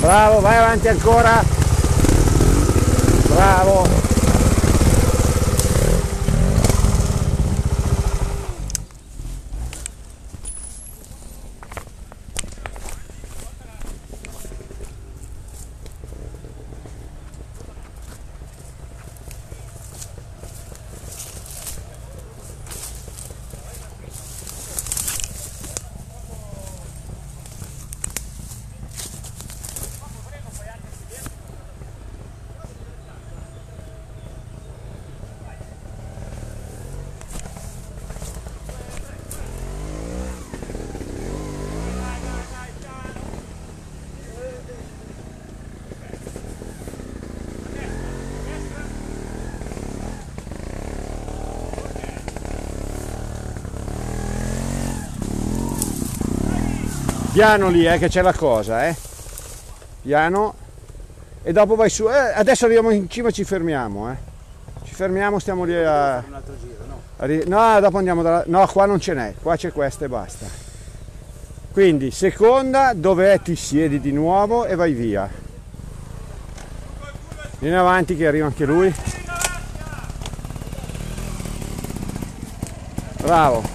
Bravo, vai avanti ancora. Bravo. Piano lì, che c'è la cosa, piano, e dopo vai su. Adesso arriviamo in cima e ci fermiamo, ci fermiamo, stiamo lì a... un altro giro, no? No, dopo andiamo no, qua non ce n'è, qua c'è questa e basta. Quindi seconda, dov'è, ti siedi di nuovo e vai via. Vieni avanti che arriva anche lui. Bravo.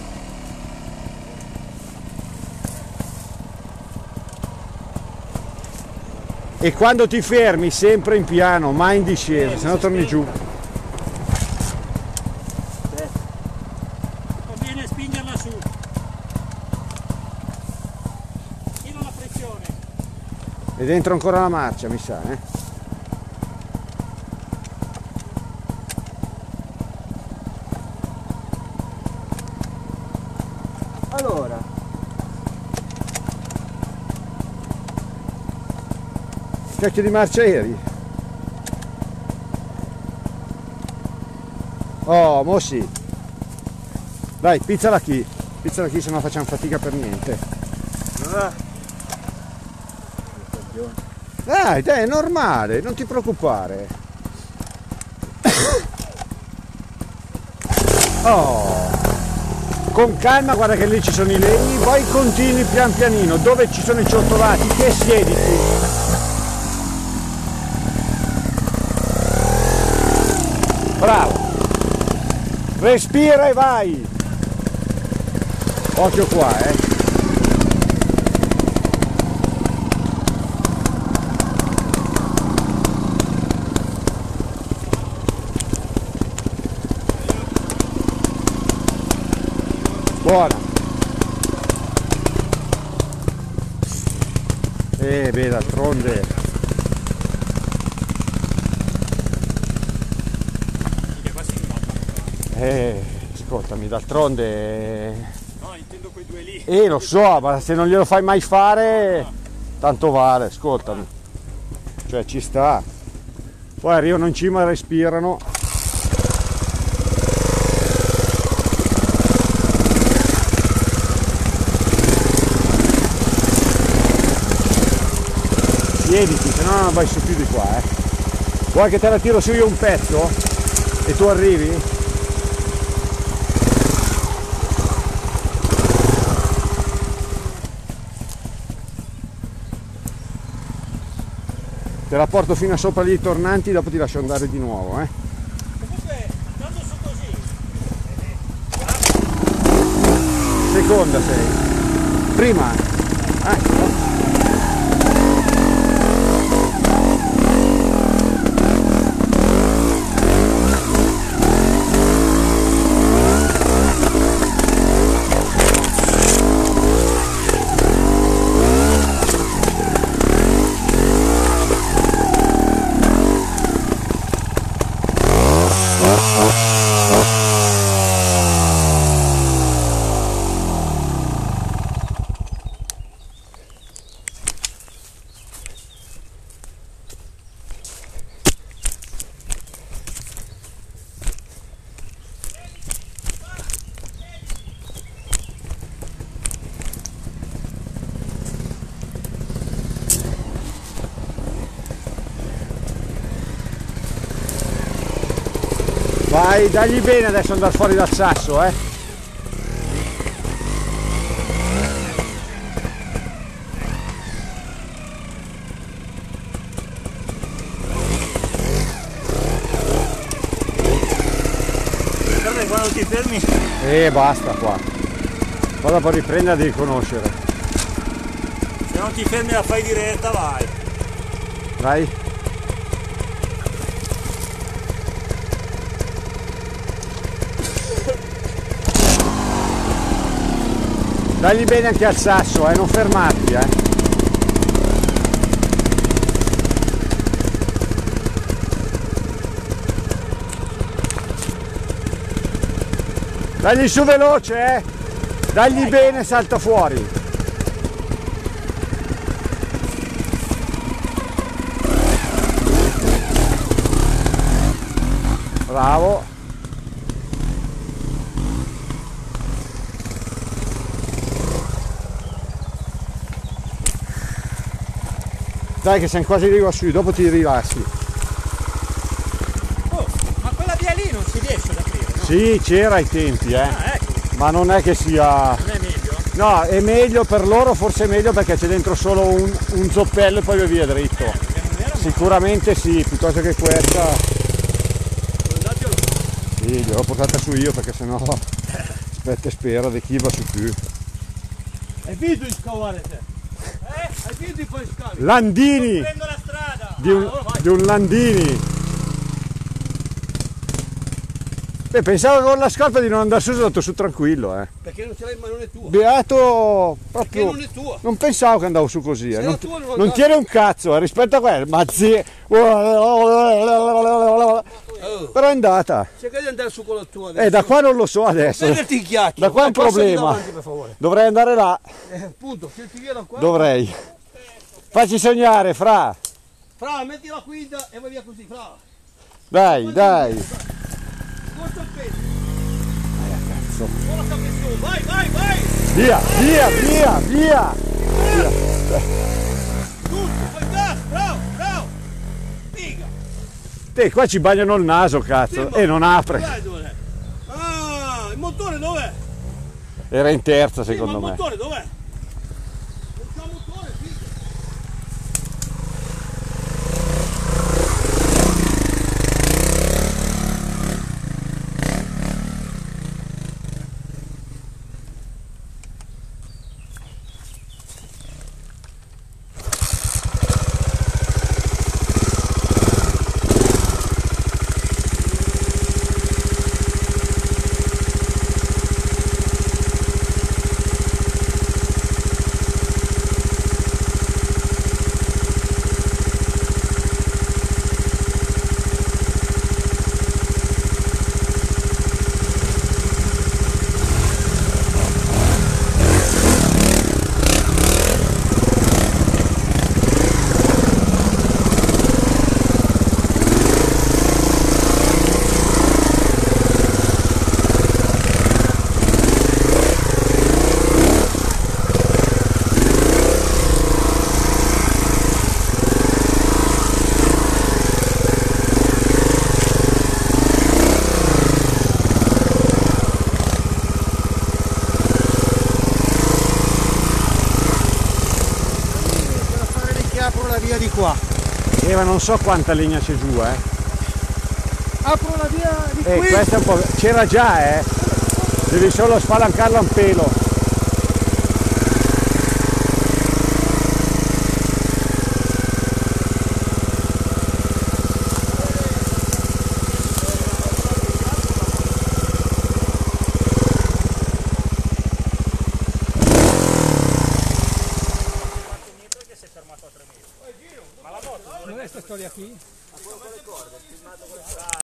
E quando ti fermi sempre in piano, mai in discesa, se no torni giù. Conviene spingerla su. Fino alla pressione. E dentro ancora la marcia, mi sa, Allora. Cacchio di marcia eri? Oh, mo sì. Dai, pizzala chi, se no facciamo fatica per niente. Dai, è normale, non ti preoccupare. Oh, con calma, guarda che lì ci sono i legni, poi continui pian pianino, dove ci sono i ciottolati, che siediti. Bravo, respira e vai. Occhio qua, Buona. Beh, d'altronde. Ascoltami, d'altronde... No, intendo quei due lì. Lo so, ma se non glielo fai mai fare, tanto vale, ascoltami. Cioè, ci sta. Poi arrivano in cima e respirano. Siediti, se no non vai su più di qua, Vuoi che te la tiro su io un pezzo? E tu arrivi? Te la porto fino a sopra lì i tornanti, dopo ti lascio andare di nuovo, Comunque, andando su così. Seconda sei. Prima. Vai, dagli bene adesso andare fuori dal sasso, fermi. Basta qua. Poi dopo riprenda devi conoscere. Se non ti fermi la fai diretta, vai. Vai. Dagli bene anche al sasso, non fermarti, Dagli su veloce, Dagli bene, salta fuori. Bravo. Dai che siamo quasi arrivati su, dopo ti rilassi. Oh, ma quella via lì non si riesce ad aprire, no? Sì, c'era ai tempi, Ah, ecco. ma non è che sia... Non è meglio? No, è meglio per loro, forse è meglio perché c'è dentro solo un zoppello e poi va via dritto. Perché non era Sicuramente sì, piuttosto che questa. Andatelo. Sì, gliel'ho portata su io perché sennò aspetta e spera di chi va su più. Hai finito di scavare te? Hai finito di fare scavi? Landini! Prendo la strada! Di un Landini! Beh, pensavo con la scarpa di non andare su, sono andato su tranquillo, Perché non ce l'hai, ma non è tua. Beato Perché proprio. non è tua. Non pensavo che andavo su così, Se Non, era tua non non andavo. tiene un cazzo, rispetto a quello, ma zie. Però è andata. Cerca di andare su con la tua adesso. Da qua non lo so adesso. Prenderti il ghiaccio. Da qua è un Passami problema. davanti, per favore. Dovrei andare là. Appunto, tirati via da qua. Dovrei. Facci sognare, Fra. Fra, metti la guida e vai via così, Fra. Dai, dai. Corto il peso. Ora sta messo. Vai, vai, vai. Via, via, via, via. Tutto, fai gas, bravo, bravo. Figa. Te, qua ci bagnano il naso, cazzo. Sì, ma- E non apre. Dov'è? Ah, il motore dov'è? Era in terza, Sì, secondo ma me. il motore dov'è? Non c'è un motore, figa. Apro la via di qua. Ma non so quanta legna c'è giù, Apro la via di qui. Questa è un po'. C'era già, Devi solo spalancarla un pelo. Non è questa storia qui?